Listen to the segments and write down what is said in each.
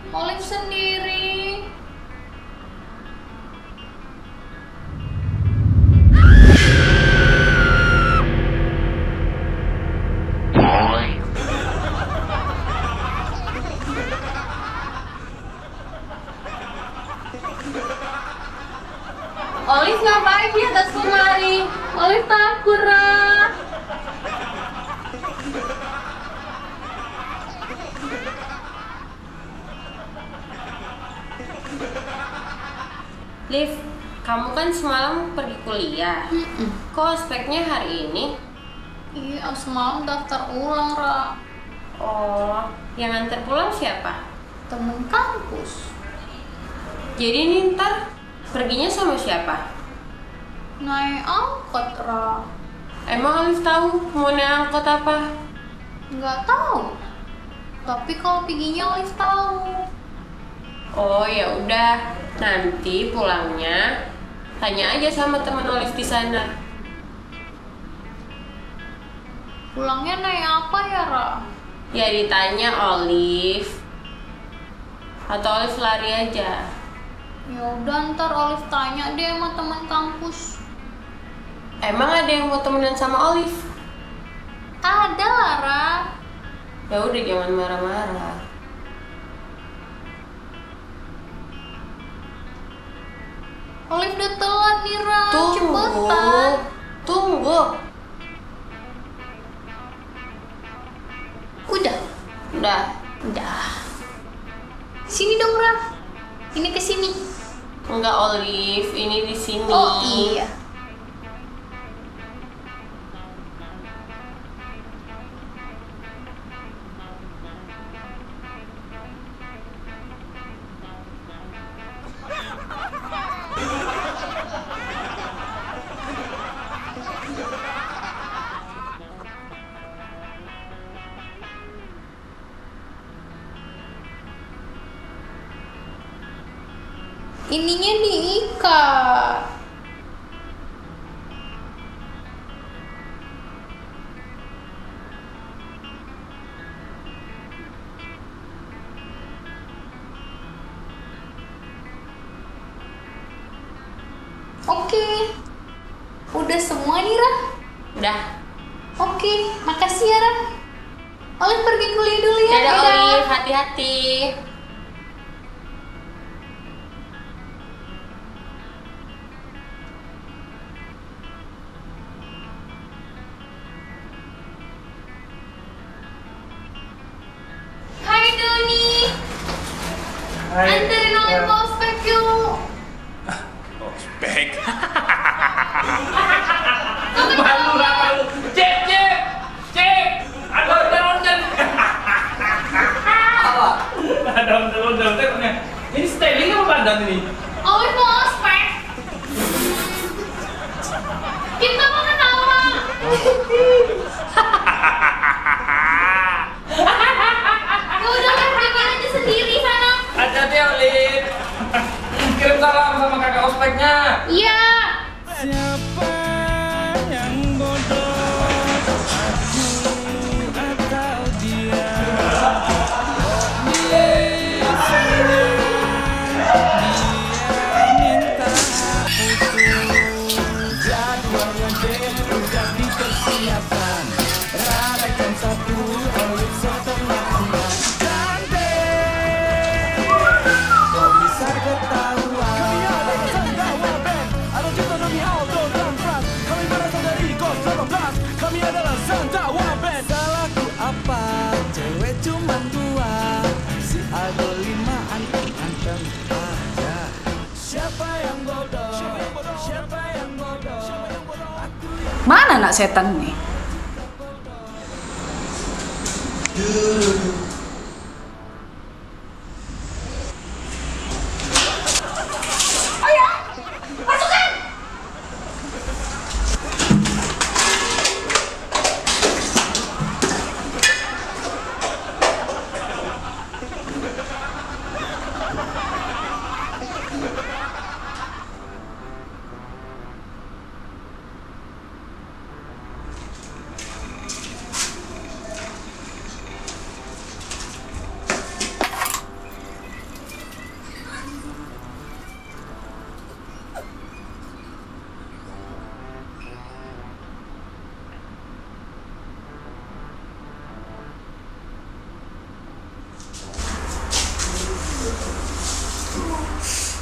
Olive sendiri. Olive ngapain di atas lemari? Olive takut, Ra. Liv, kamu kan semalam pergi kuliah. Kok ospeknya hari ini? Iya, semalam daftar ulang, Ra. Oh, yang antar pulang siapa? Temen kampus. Jadi ini ntar perginya sama siapa? Naik angkot, Ra. Emang Alif tahu mau naik angkot apa? Nggak tahu. Tapi kalau perginya Olive tahu. Oh ya udah, nanti pulangnya tanya aja sama teman Olive di sana. Pulangnya naik apa ya, Ra? Ya ditanya Olive atau Olive lari aja. Ya udah, ntar Olive tanya deh sama teman kampus. Emang ada yang mau temenan sama Olive? Ada lah, Ra. Ya udah jangan marah-marah. Olive udah telat nih, Ra. Tunggu, Cepetan. tunggu. Udah. Udah. Sini dong, Ra. Ini ke sini. Enggak Olive, ini di sini. Oh iya. Ininya diikat. Oke. Udah semua nih, Ra. Udah. Oke, makasih ya, Ra. Olive pergi kuliah dulu ya. Dadah Olive, hati-hati. Hai Doni. Anterin Olive ke ospek yuk. Ospek. Kamu Malu lah malu. Cek. Ada ondel-ondel. Apa? Ada ondel-ondel. Ini styling apa pandan ini? Olive mau ospek. Kita mau ketawa. Ya udah, kan bikin aja sendiri sana. Hati-hati Olive. Kirim salam sama kakak ospeknya. Iya. Siapa yang bodoh, aku atau dia? Biasanya dia minta putus. Jadwalnya udah dipersiapkan. Rayakan satu Olive setelah enam. Cantik, kok bisa ketahuan? Kami adalah Sandawa Band. Ada juta demi Aldo dan Fran. Kami berasal dari Kos 18. Kami adalah Sandawa Band. Salahku apa? Cewek cuma dua. Si Aldo 5, antem aja. Siapa yang bodoh? Siapa yang bodoh? Aku yang Mana anak setan nih?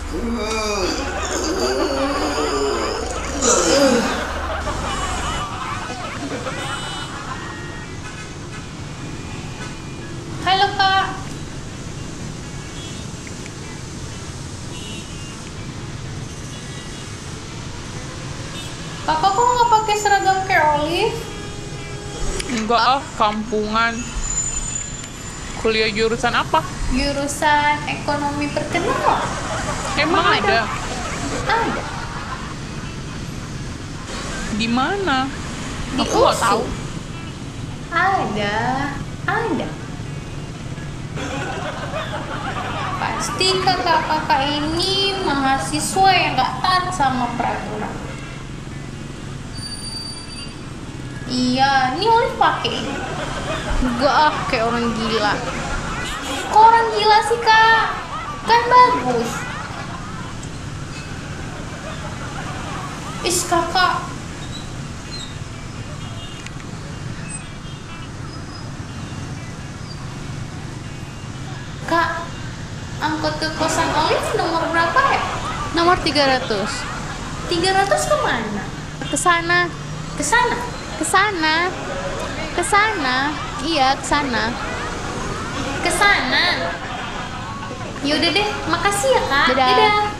Halo kak. Kakak kok nggak pakai seragam kayak Olive? Enggak ah, kampungan. Kuliah jurusan apa? Jurusan ekonomi perkenal. Emang ada? Ada. Di mana? Di Aku nggak USU. tahu. Ada. Pasti kakak-kakak ini mahasiswa yang gak taat sama peraturan. Iya, ini Olive pakai ini. Enggak ah, kayak orang gila. Kok orang gila sih kak? Kan bagus. Is kakak. Kak, angkot ke kosan Olive nomor berapa ya? Nomor 300. 300 kemana? Ke sana. Ke sana? Ke sana. Ke sana. Iya, ke sana. Ke sana. Yaudah deh, makasih ya kak. Dadah. Dadah.